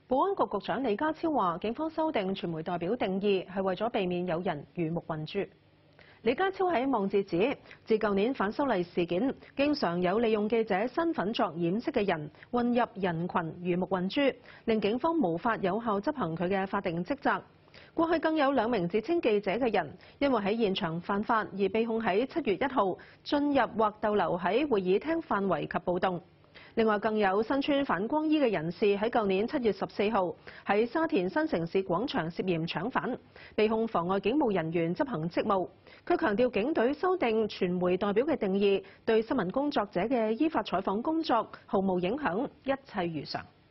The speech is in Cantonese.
保安局局長李家超話，警方修訂傳媒代表定義係為咗避免有人魚目混珠。李家超喺網誌指，自舊年反修例事件，經常有利用記者身份作掩飾嘅人混入人群魚目混珠，令警方無法有效執行佢嘅法定職責。過去更有2名自稱記者嘅人，因為喺現場犯法而被控喺7月1號進入或逗留喺會議廳範圍及暴動。另外，更有身穿反光衣嘅人士喺舊年7月14號喺沙田新城市廣場涉嫌搶犯，被控妨礙警務人員執行職務。佢強調警隊修訂傳媒代表嘅定義，對新聞工作者嘅依法採訪工作毫無影響，一切如常。